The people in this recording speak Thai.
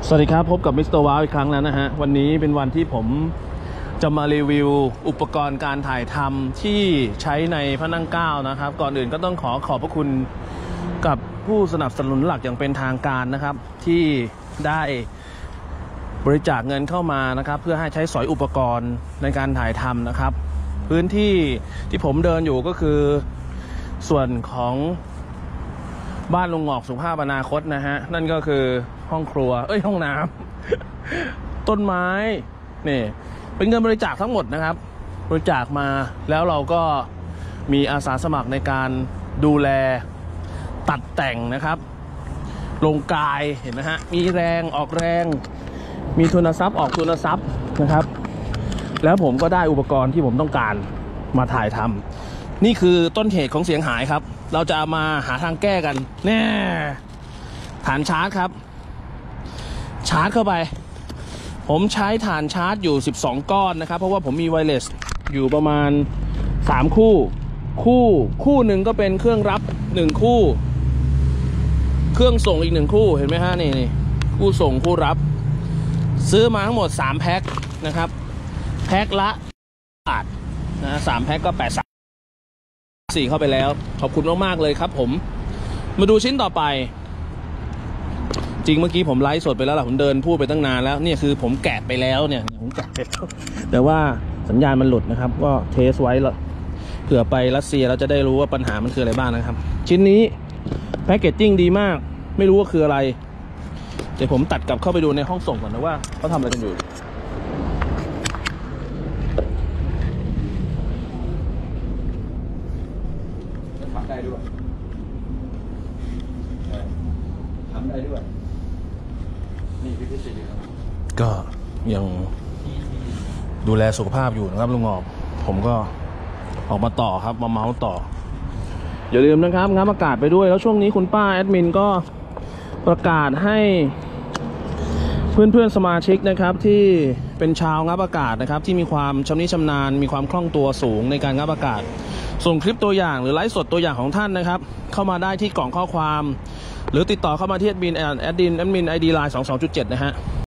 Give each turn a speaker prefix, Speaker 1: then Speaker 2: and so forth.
Speaker 1: สวัสดีครับพบกับมิสเตอร์ว้าวอีกครั้งแล้วนะฮะวันนี้เป็นวันที่ผมจะมารีวิวอุปกรณ์การถ่ายทำที่ใช้ในพระนั่งเกล้านะครับก่อนอื่นก็ต้องขอบพระคุณกับผู้สนับสนุนหลักอย่างเป็นทางการนะครับที่ได้บริจาคเงินเข้ามานะครับเพื่อให้ใช้สอยอุปกรณ์ในการถ่ายทำนะครับพื้นที่ที่ผมเดินอยู่ก็คือส่วนของบ้านลุงงอกสุภาพอนาคตนะฮะนั่นก็คือห้องครัวห้องน้ำต้นไม้นี่เป็นเงินบริจาคทั้งหมดนะครับบริจาคมาแล้วเราก็มีอาสาสมัครในการดูแลตัดแต่งนะครับลงกายเห็นไหมฮะมีแรงออกแรงมีทุนทรัพย์ออกทุนทรัพย์นะครับแล้วผมก็ได้อุปกรณ์ที่ผมต้องการมาถ่ายทำนี่คือต้นเหตุของเสียงหายครับเราจะมาหาทางแก้กันแน่ฐานชาร์จครับชาร์จเข้าไปผมใช้ฐานชาร์จอยู่12ก้อนนะครับเพราะว่าผมมีไวเลสอยู่ประมาณ3คู่หนึ่งก็เป็นเครื่องรับ1คู่เครื่องส่งอีก1คู่เห็นไหมฮะนี่คู่ส่งคู่รับซื้อมาทั้งหมด3แพ็คนะครับแพ็คละบาทนะ3แพ็คก็4เข้าไปแล้วขอบคุณมากๆเลยครับผมมาดูชิ้นต่อไปจริงเมื่อกี้ผมไลฟ์สดไปแล้วล่ะผมเดินพูดไปตั้งนานแล้วเนี่ยคือผมแกะไปแล้วเนี่ยผมแกะไปแล้วแต่ว่าสัญญาณมันหลุดนะครับก็เทสไว้แล้วเผื่อไปรัสเซียเราจะได้รู้ว่าปัญหามันคืออะไรบ้างนะครับชิ้นนี้แพคเกจจิ้งดีมากไม่รู้ว่าคืออะไรเดี๋ยวผมตัดกลับเข้าไปดูในห้องส่งก่อนนะว่าเขาทำอะไรกันอยู่ทำได้ด้วยนี่พี่พิเศษก็ยังดูแลสุขภาพอยู่นะครับลุงงอกผมก็ออกมาต่อครับมาเมาส์ต่ออย่าลืมนะครับงับอากาศไปด้วยแล้วช่วงนี้คุณป้าแอดมินก็ประกาศให้เพื่อนๆสมาชิกนะครับที่เป็นชาวงับอากาศนะครับที่มีความชำนิชำนาญมีความคล่องตัวสูงในการงับอากาศส่งคลิปตัวอย่างหรือไลฟ์สดตัวอย่างของท่านนะครับเข้ามาได้ที่กล่องข้อความหรือติดต่อเข้ามาที่แอดมินID Line 22.7นะฮะ